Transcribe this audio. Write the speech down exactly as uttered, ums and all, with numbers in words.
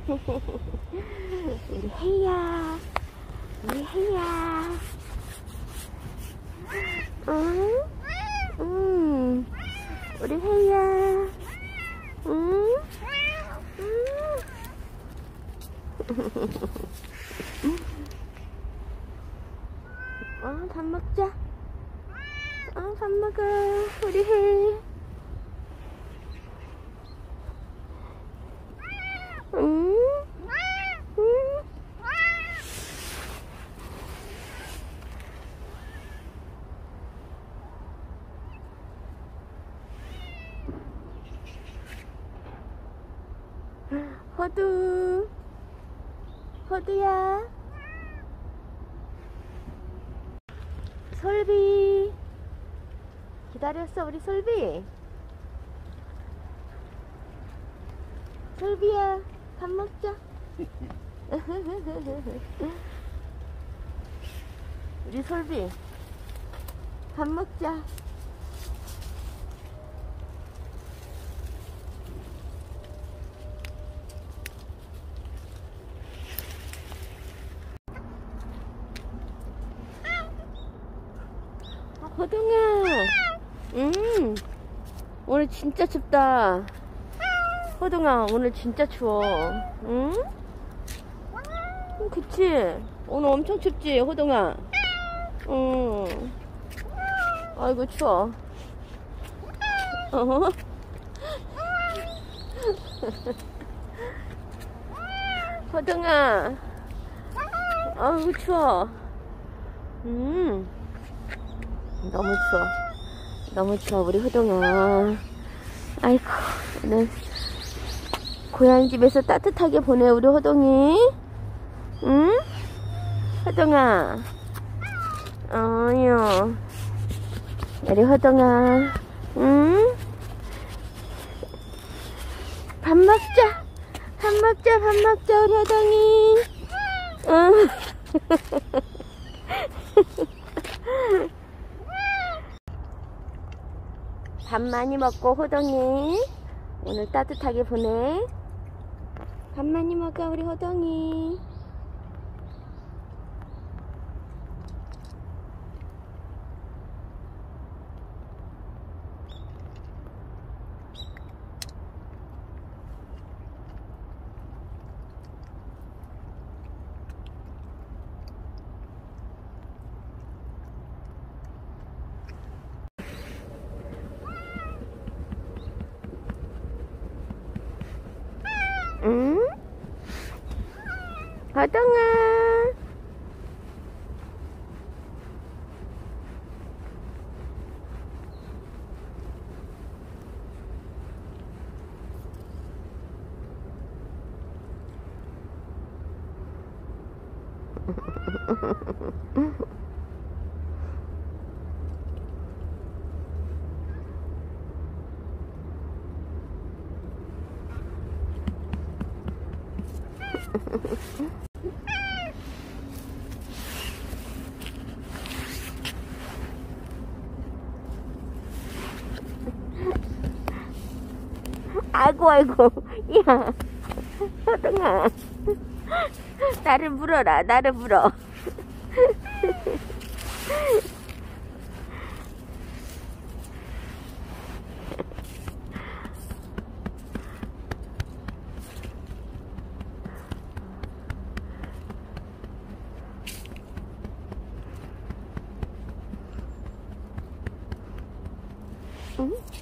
우리 혜야, 우리 혜야. 응? 응. 우리 혜야. 응? 응. 어, 밥 먹자. 어, 밥 먹어. 우리 혜. 응? 응? 호두. 호두야. 솔비. 기다렸어, 우리 솔비. 솔비야, 밥 먹자. 우리 솔비, 밥 먹자. 호동아. 음, 오늘 진짜 춥다. 호동아, 오늘 진짜 추워. 응? 그치? 오늘 엄청 춥지, 호동아? 응. 아이고, 추워. 어? 호동아. 아이고, 추워. 음. 너무 추워. 너무 추워, 우리 호동아. 아이고, 오늘 고양이 집에서 따뜻하게 보내, 우리 호동이. 응? 호동아. 어휴. 우리 호동아. 응? 밥 먹자. 밥 먹자, 밥 먹자, 우리 호동이. 응. 밥 많이 먹고, 호동이. 오늘 따뜻하게 보내. 밥 많이 먹어, 우리 호동이. 응? 호동아. 아이고, 아이고. 야, 호동아. 나를 물어라, 나를 물어. 응?